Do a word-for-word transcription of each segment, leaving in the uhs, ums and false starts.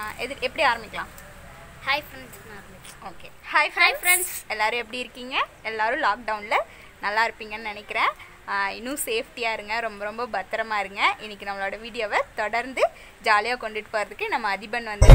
எது எப்படி ஆரம்பிக்கலாம்? Hi friends. Okay, hi hi friends, எல்லோரும் எப்படி இருக்கீங்க? எல்லோரும் லாக்டவுனில் நல்லா இருப்பீங்கன்னு நினைக்கிறேன். இன்னும் சேஃப்டியாக இருங்க, ரொம்ப ரொம்ப பத்திரமா இருங்க. இன்றைக்கி நம்மளோட வீடியோவை தொடர்ந்து ஜாலியாக கொண்டுட்டு போகிறதுக்கு நம்ம அதிபன் வந்து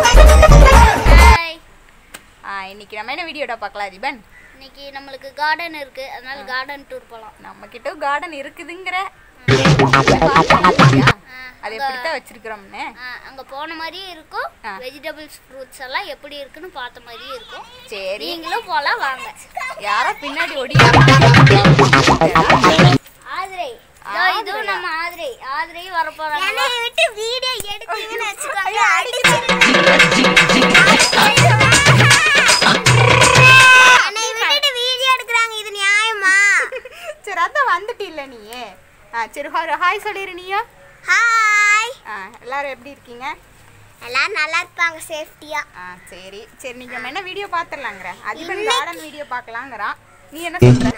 இன்றைக்கி நம்ம என்ன வீடியோட பார்க்கலாம் அதிபன்? இன்னைக்கு நம்மளுக்கு கார்டன் இருக்குது, அதனால கார்டன் டூர் போகலாம். நம்மக்கிட்ட கார்டன் இருக்குதுங்கிற அது எப்படித்தான் வச்சிருக்கிறோம்னு அங்கே போன மாதிரியே இருக்கும். வெஜிடபிள்ஸ் ஃப்ரூட்ஸ் எல்லாம் எப்படி இருக்குன்னு பார்த்த மாதிரியே இருக்கும். சரி, நீங்களும் போகலாம் வாங்க. யாரோ பின்னாடி ஓடி ஆதிரை, இதுவும் நம்ம ஆதிரை ஆதிரையும் வரப்போறாங்க. என்னை விட்டு வீடியோ எடுத்தீங்கன்னு வச்சுக்கோங்க, என்னை விட்டுட்டு வீடியோ எடுக்கிறாங்க, இது நியாயமா? சரி, அதான் வந்துட்டு இல்லை நீ. ஆ சரி, ஹாய் சொல்லிடு நீயா. ஹாய். ஆ எல்லாரும் எப்படி இருக்கீங்க? எல்லாரும் நல்லா இருப்பாங்க சேஃப்டியா. ஆ சரி சரி, நீங்க நம்ம என்ன வீடியோ பாத்துறலாங்கற? அதிபன் கார்டன் வீடியோ பார்க்கலாங்கறான். நீ என்ன சொல்ற?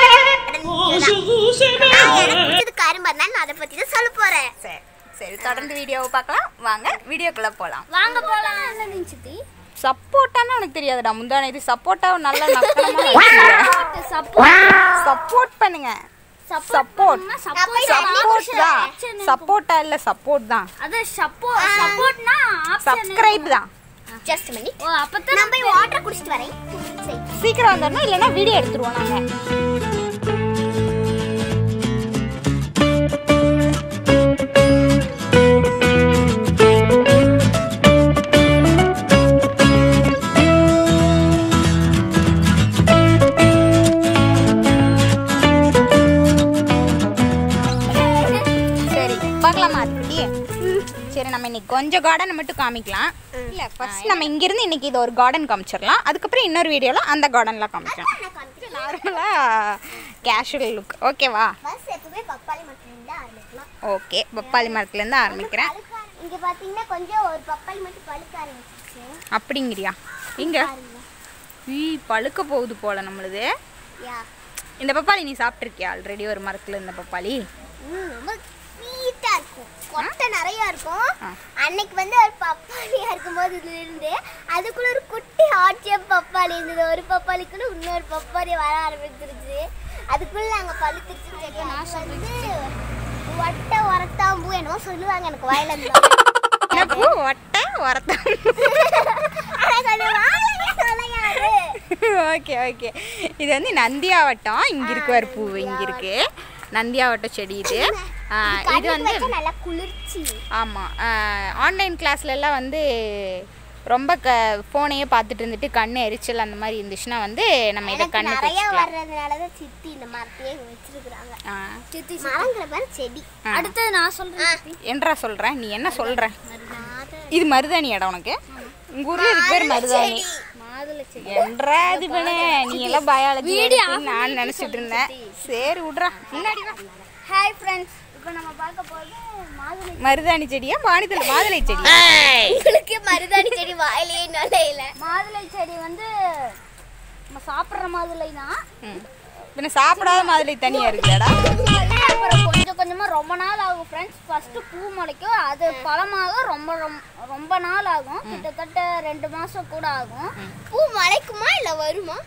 இது கரும்பு தான், நான் அத பத்தி தான் சொல்ல போறேன். சரி சரி, தொடர்ந்து வீடியோவை பார்க்கலாம். வாங்க வீடியோக்குள்ள போலாம். வாங்க போலாம். என்ன நிஞ்சிதி? சப்போட்டானா எனக்கு தெரியாதுடா. முந்தானே இது சப்போட்டாவை நல்லா நக்கலமா வச்சிருக்க. சப்போர்ட் சப்போர்ட் பண்ணுங்க. சப்போர்ட் சப்போர்ட் தான். சப்போர்ட்டா இல்ல சப்போர்ட் தான். அது சப்போர்ட் சப்போர்ட்னா சப்ஸ்கிரைப் தான். Just minute. ஓ அப்பதான் நான் போய் வாட்டர் குடிச்சிட்டு வரேன். சீக்கிரம் வந்துடணும், இல்லனா வீடியோ எடுத்துருவோம் நாங்க. சரி, நம்ம இன்னைக்கு கொஞ்சம் கார்டன் மட்டும் காமிக்கலாம். இல்ல ஃபர்ஸ்ட் நம்ம இங்க இருந்து இன்னைக்கு இது ஒரு கார்டன் காமிச்சிடலாம். அதுக்கப்புறம் இன்னொரு வீடியோல அந்த கார்டன்ல காமிக்கலாம். நார்மலா கேஷுவல் லுக். ஓகேவா? பஸ் எப்பவே பப்பாளி மரத்துல இருந்து ஆரம்பிக்கலாம். ஓகே, பப்பாளி மரத்துல இருந்து ஆரம்பிக்கிறேன். இங்க பாத்தீங்கன்னா கொஞ்சம் ஒரு பப்பாளி மட்டும் பழுக்க ஆரம்பிச்சிச்சு. அப்படிங்கறியா? இங்க ஈ பழுக்க போகுது போல நம்மளுது. யா, இந்த பப்பாளி நீ சாப்பிட்டிருக்கியா ஆல்ரெடி? ஒரு மரத்துல இந்த பப்பாளி ரொம்ப ஸ்வீட்டா இருக்கும், கொட்டை நிறைய இருக்கும். அன்னைக்கு வந்து ஒரு பப்பாளியா இருக்கும்போது இதுல இருந்து அதுக்குள்ள ஒரு குட்டி ஹார்ட் ஷேப் பப்பாளி இருந்தது. ஒரு பப்பாளிக்குள்ள இன்னொரு பப்பாளி வர ஆரம்பிச்சிருச்சு. அதுக்குள்ள நாங்க பழுத்துச்சு. நான் சொல்றது ஒட்டை உரத்தாம்பூ என்னவோ சொல்லுவாங்க, எனக்கு வாயில இருந்து ஒட்டை உரத்தாம்பூ. ஓகே ஓகே, இது வந்து நந்தியாவட்டம். இங்க இருக்கு ஒரு பூ, இங்க இருக்கு நந்தியாவட்டம் செடி. இது இது வந்து நல்லா குளிர்ச்சி. ஆமாம், ஆன்லைன் கிளாஸ்ல எல்லாம் வந்து ரொம்ப க ஃபோனையே பார்த்துட்டு இருந்துட்டு கண்ணு எரிச்சல் அந்த மாதிரி இருந்துச்சுன்னா வந்து நம்ம இதை கண்ணு நிறைய வர்றதுனால தான் சித்தி இந்த மரத்தையே வச்சிருக்காங்க. சித்தி மரங்கள பாரு செடி. அடுத்து நான் சொல்றேன். என்னடா சொல்றேன்? நீ என்ன சொல்ற? இது மருதாணி இடம் உனக்கு? உங்க ஊர்ல இதுக்கு பேர் மருதாணி. என்றா இது பண்ண நீ எல்லாம் பயாலஜி நான் நினைச்சிட்டு இருந்தேன். சரி விடுறா, முன்னாடி வா. ஹாய் ஃப்ரெண்ட்ஸ், இப்போ நம்ம பார்க்க போறது மாதுளை. மருதாணி செடியா மாதுளை மாதுளை செடி? உங்களுக்கு மருதாணி செடி வாயிலே நுழையல. மாதுளை செடி வந்து நம்ம சாப்பிடுற மாதுளை தான். பின்ன சாப்பிடாத மாதுளை தனியா இருக்குடா. அப்புறம் கொஞ்சம் கொஞ்சமா ரொம்ப நாள் ஆகும் ஃப்ரெண்ட்ஸ். ஃபர்ஸ்ட் பூ முளைக்கும், அது பழமாக ரொம்ப ரொம்ப நாள் ஆகும். கிட்டத்தட்ட ரெண்டு மாசம் கூட ஆகும். பூ முளைக்குமா இல்ல வருமா?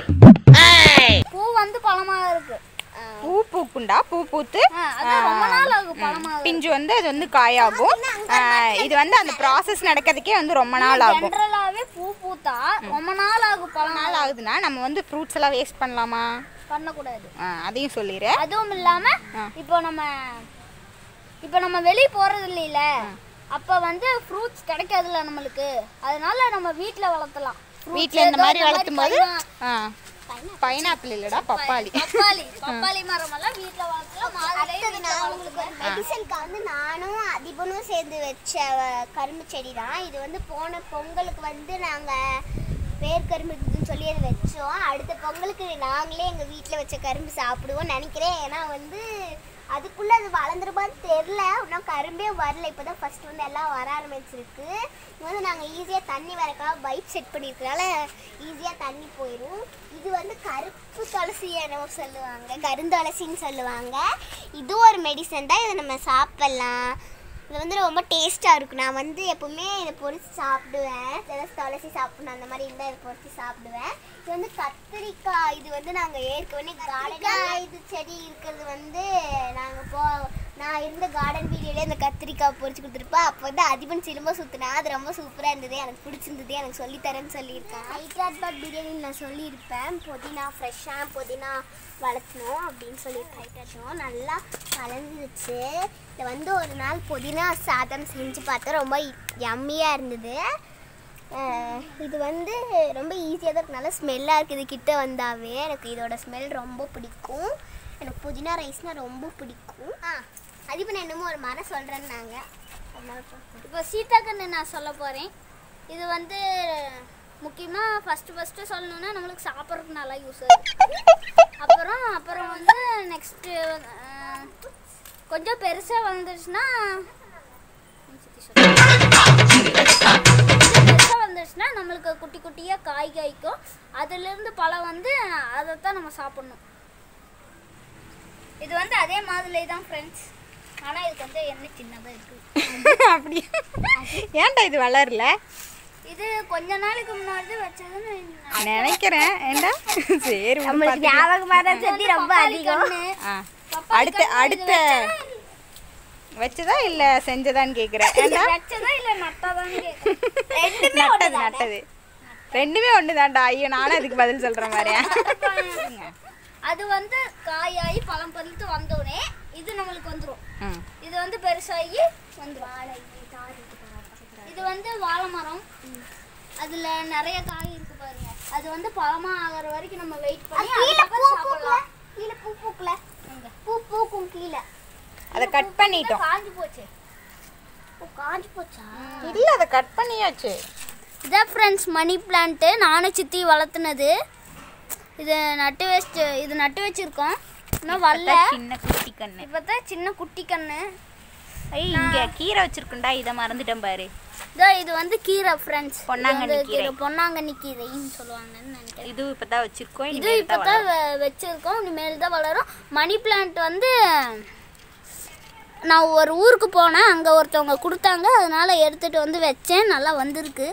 பூ வந்து பழமாக இருக்கு. பூ பூக்குண்டா, பூ பூத்து ரொம்ப நாள் ஆகும் பழமாக. பிஞ்சு வந்து அது வந்து காயாகும். இது வந்து அந்த ப்ராசஸ் நடக்கிறதுக்கே வந்து ரொம்ப நாள் ஆகும். ஜெனரலாவே பூ பூத்தா ரொம்ப நாள் ஆகும். பல நாள் ஆகுதுன்னா நம்ம வந்து ஃப்ரூட்ஸ் எல்லாம் வேஸ்ட் பண்ணலாமா? பண்ணக்கூடாது. அதையும் சொல்லிடு. அதுவும் இல்லாம இப்போ நம்ம இப்போ நம்ம வெளியே போறது இல்லையில, அப்ப வந்து ஃப்ரூட்ஸ் கிடைக்காதுல்ல நம்மளுக்கு. அதனால நம்ம வீட்ல வளர்த்தலாம். வீட்ல இந்த மாதிரி வளர்த்தும் போது பைனாப்பிள் இல்லடா, பப்பாளி. பப்பாளி பப்பாளி மரம் எல்லாம் வீட்ல வளர்த்தலாம். மெடிசனுக்கு வந்து நானும் அதிபனும் சேர்ந்து வச்ச கரும்பு செடி தான் இது. வந்து போன பொங்கலுக்கு வந்து நாங்க வேர் கரும்புன்னு சொல்லி அதை வச்சோம். அடுத்த பொங்கலுக்கு நாங்களே எங்கள் வீட்டில் வச்ச கரும்பு சாப்பிடுவோம் நினைக்கிறேன். ஏன்னா வந்து அதுக்குள்ளே அது வளர்ந்துருப்பான்னு தெரில, இன்னும் கரும்பே வரல. இப்போ தான் ஃபஸ்ட் வந்து எல்லாம் வர ஆரம்பிச்சிருக்கு. இது வந்து நாங்கள் ஈஸியாக தண்ணி வரக்கலாம் பைப் செட் பண்ணியிருக்கனால ஈஸியாக தண்ணி போயிடும். இது வந்து கருப்பு துளசி என்னவோ சொல்லுவாங்க, கருந்துளசின்னு சொல்லுவாங்க. இது ஒரு மெடிசன் தான், இதை நம்ம சாப்பிட்லாம். இது வந்து ரொம்ப டேஸ்ட்டாக இருக்கும். நான் வந்து எப்போவுமே இதை பொரிச்சு சாப்பிடுவேன். துளசி சாப்பிடணும் அந்த மாதிரி இருந்தால் இதை பொரிச்சு சாப்பிடுவேன். இது வந்து கத்திரிக்காய். இது வந்து நாங்கள் ஏற்கனவே கார்டன் இது செடி இருக்கிறது வந்து நாங்கள் போ நான் இருந்த கார்டன் வீடியோவில் இந்த கத்திரிக்காய் பொரிச்சு கொடுத்துருப்பேன். அப்போ வந்து அதிபன் சிலும்ப சுற்றினா அது ரொம்ப சூப்பராக இருந்தது, எனக்கு பிடிச்சிருந்தது, எனக்கு சொல்லித்தரேன்னு சொல்லியிருக்கேன். ஹைட்ராபாத் பிரியாணி நான் சொல்லியிருப்பேன். புதினா ஃப்ரெஷ்ஷாக புதினா வளர்த்தணும் அப்படின்னு சொல்லியிருக்கேன். ஹைட்ராட்டும் நல்லா கலந்துருச்சு. இதை வந்து ஒரு நாள் புதினா சாதம் செஞ்சு பார்த்தா ரொம்ப யம்மியாக இருந்தது. இது வந்து ரொம்ப ஈஸியாக தான் இருக்குது, நல்லா ஸ்மெல்லாக இருக்குது. கிட்ட வந்தாவே எனக்கு இதோட ஸ்மெல் ரொம்ப பிடிக்கும். எனக்கு புதினா ரைஸ்னால் ரொம்ப பிடிக்கும். ஆ அது இப்போ நான் என்னமோ ஒரு மரம் சொல்கிறேன்னு நாங்கள் அதனால இப்போ சீத்தாக்கன்று நான் சொல்ல போகிறேன். இது வந்து முக்கியமாக ஃபஸ்ட்டு ஃபஸ்ட்டு சொல்லணுன்னா நம்மளுக்கு சாப்பிட்றதுக்கு நல்லா யூஸ் ஆகும். அப்புறம் அப்புறம் வந்து நெக்ஸ்ட்டு கொஞ்சம் பெருசாக வந்துடுச்சுன்னா பெருசாக வந்துடுச்சுன்னா நம்மளுக்கு குட்டி குட்டியாக காய் காய்க்கும். அதுலேருந்து பழம் வந்து அதைத்தான் நம்ம சாப்பிட்ணும். இது வந்து அதே மாதிரி தான் ஃப்ரெண்ட்ஸ், ஆனால் இதுக்கு வந்து என்ன சின்னதாக இருக்குது. அப்படி ஏன்டா இது வளரல? இது கொஞ்ச நாளைக்கு முன்னாடி வச்சதுன்னு நினைக்கிறேன். ஏண்டா சரி நம்மளுக்கு ஞாபகமாக சொல்லி ரொம்ப அதிகம். அடுத்த அடுத்த வச்சதா இல்ல செஞ்சதான்னு கேக்குறேன். ஏண்டா வச்சதா இல்ல நட்டதான்னு கேக்குறேன். நட்டது நட்டது ரெண்டுமே ஒண்ணுதான்டா. ஐயோ நானும் அதுக்கு பதில் சொல்ற மாதிரியா? அது வந்து காயாயி பழம் பறித்து வந்தோடனே இது நம்மளுக்கு வந்துடும். இது வந்து பெருசாகி வந்துடும். இது வந்து வாழை மரம், அதுல நிறைய காய் இருக்கு பாருங்க. அது வந்து பழமா ஆகிற வரைக்கும் நம்ம வெயிட் பண்ணி சாப்பிடலாம். கீழே பூ பூக்கல, பூ பூக்கும் கீழே. அதை கட் பண்ணிட்டோம். காஞ்சி போச்சு. ஓ காஞ்சி போச்சா? இல்ல அதை கட் பண்ணியாச்சு. இதான் ஃப்ரெண்ட்ஸ் மணி பிளான்ட் நானும் சித்தி வளர்த்துனது. இது நட்டு வச்சு இது நட்டு வச்சிருக்கோம். இன்னும் வரல. சின்ன குட்டி கண்ணு. இப்பதான் சின்ன குட்டி கண்ணு. ஐய் இங்க கீரை வச்சிருக்கேன்டா, இத மறந்துட்டேன் பாரு. இதோ இது வந்து கீரை ஃப்ரெண்ட்ஸ். பொன்னாங்கண்ணி கீரை. பொன்னாங்கண்ணி கீரைன்னு சொல்லுவாங்கன்னு நினைக்கிறேன். இது இப்பதான் வச்சிருக்கோம். இது இப்பதான் வச்சிருக்கோம். இனிமேல் தான் வளரும். மணி பிளான்ட் வந்து நான் ஒரு ஊருக்கு போனேன், அங்கே ஒருத்தவங்க கொடுத்தாங்க, அதனால எடுத்துட்டு வந்து வச்சேன். நல்லா வந்திருக்கு.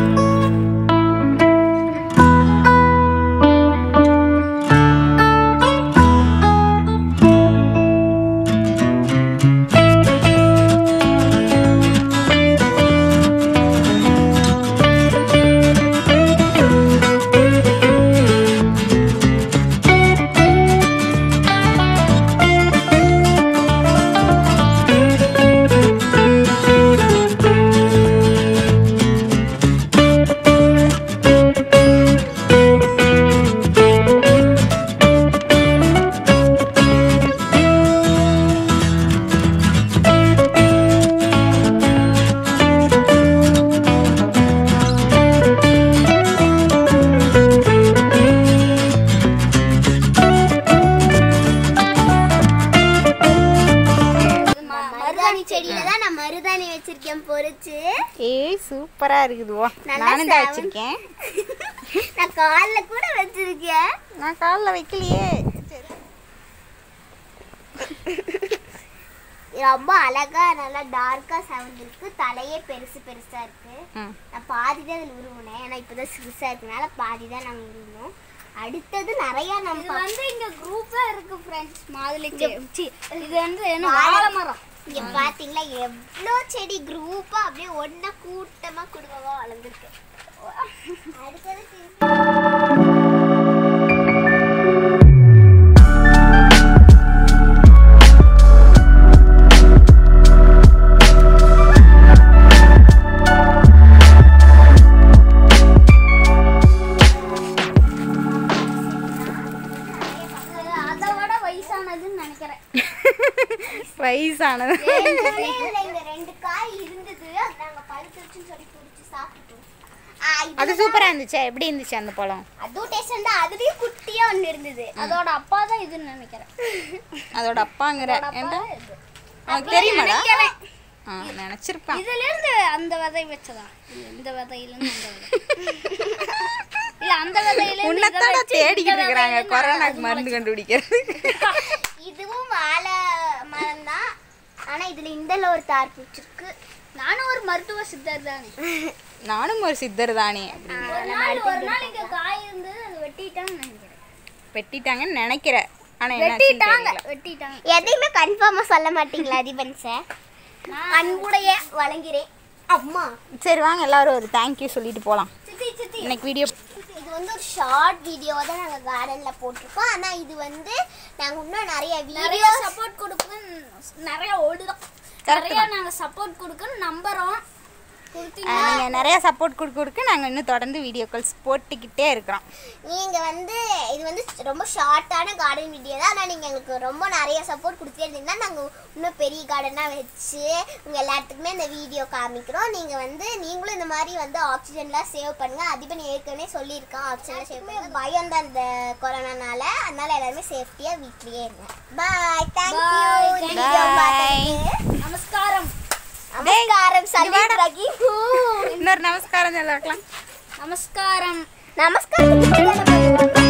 ஏய் சூப்பரா இருக்குதுவா. நானும் தான் வச்சிருக்கேன். நான் கால்ல கூட வச்சிருக்கேன். நான் கால்ல வைக்கலையே. ரொம்ப அழகா நல்லா டார்க்கா செவந்திருக்கு. தலையே பெருசு பெருசா இருக்கு. நான் பாதி தான் இதுல உருவினேன், ஏன்னா இப்பதான் சிறுசா இருக்கனால பாதி தான் நாங்க உருவினோம். அடுத்தது நிறைய நம்ம வந்து இங்க குரூப்பா இருக்கு ஃப்ரெண்ட்ஸ். மாதுளை செடி, இது வந்து என்ன வாழை மரம். இங்க பாத்தீங்களா எவ்வளோ செடி குரூப்பா அப்படியே ஒன்னா கூட்டமா குடும்பமா வளர்ந்துருக்கு. அடுத்தது வயசானது. ரெண்டு காய் இருந்தது, நாங்க பழுத்துச்சுன்னு சொல்லி குடிச்சு சாப்பிட்டோம். அது சூப்பரா இருந்துச்சு. எப்படி இருந்துச்சு அந்த பழம்? அதுவும் டேஸ்ட் இருந்தா. அதுலயும் குட்டியா ஒன்னு இருந்தது. அதோட அப்பா தான் இதுன்னு நினைக்கிறேன். அதோட அப்பாங்கற ஏண்டா உங்களுக்கு தெரியுமாடா? ஆ நினைச்சிருப்பேன். இதுல இருந்து அந்த விதை வெச்சதா? இந்த விதையில இருந்து அந்த விதை. இல்ல அந்த விதையில இருந்து உன்னத்தட தேடிக்கிட்டு இருக்காங்க கொரோனாக்கு மருந்து கண்டுபிடிக்கிறது. இதுவும் வாழை மரம் தான். ஆனா இதுல இந்தல ஒரு தார் பிடிச்சிருக்கு. நானும் ஒரு மருத்துவ சித்தர் தானே. நானும் ஒரு சித்தர் தானே. ஒரு நாள் ஒரு நாள் இங்க காய் இருந்தது அது வெட்டிட்டாங்க நினைக்கிறேன். வெட்டிட்டாங்கன்னு நினைக்கிறேன். ஆனா வெட்டிட்டாங்க வெட்டிட்டாங்க. எதையுமே கன்ஃபார்மா சொல்ல மாட்டீங்களா அதிபன் சார்? அன்புடைய வழங்குகிறேன் அம்மா. சரி வாங்க எல்லாரும் ஒரு தேங்க்யூ சொல்லிட்டு போகலாம். சித்தி சித்தி இன்னைக்கு வீடியோ இது வந்து ஒரு ஷார்ட் வீடியோ தான் நாங்கள் கார்டனில் போட்டிருக்கோம். ஆனால் இது வந்து நாங்கள் இன்னும் நிறைய வீடியோ சப்போர்ட் கொடுக்கணும், நிறைய ஓடுதோம், நிறைய நாங்கள் சப்போர்ட் கொடுக்கணும் நம்புகிறோம். நீங்கள் நிறையா சப்போர்ட் கொடுக்க கொடுக்க நாங்கள் இன்னும் தொடர்ந்து வீடியோ கால்ஸ் போட்டுக்கிட்டே இருக்கிறோம். நீங்கள் வந்து இது வந்து ரொம்ப ஷார்ட்டான கார்டன் வீடியோ தான். ஆனால் நீங்கள் எங்களுக்கு ரொம்ப நிறைய சப்போர்ட் கொடுத்துட்டே இருந்தீங்கன்னா நாங்கள் இன்னும் பெரிய கார்டனாக வச்சு உங்கள் எல்லாத்துக்குமே இந்த வீடியோ காமிக்கிறோம். நீங்கள் வந்து நீங்களும் இந்த மாதிரி வந்து ஆக்சிஜன்லாம் சேவ் பண்ணுங்கள். அதிபன் ஏற்கனவே சொல்லியிருக்கான் ஆக்சிஜன்லாம் சேவ் பண்ணுங்க. பயம் தான் இந்த கொரோனானால, அதனால எல்லாருமே சேஃப்டியாக வீட்லேயே இருங்க. Bye, thank you. நமஸ்காரம். நமஸ்காரம் சல்லிராகி. இன்னொரு நமஸ்காரம் சொல்ல வைக்கலாம். நமஸ்காரம். நமஸ்காரம்.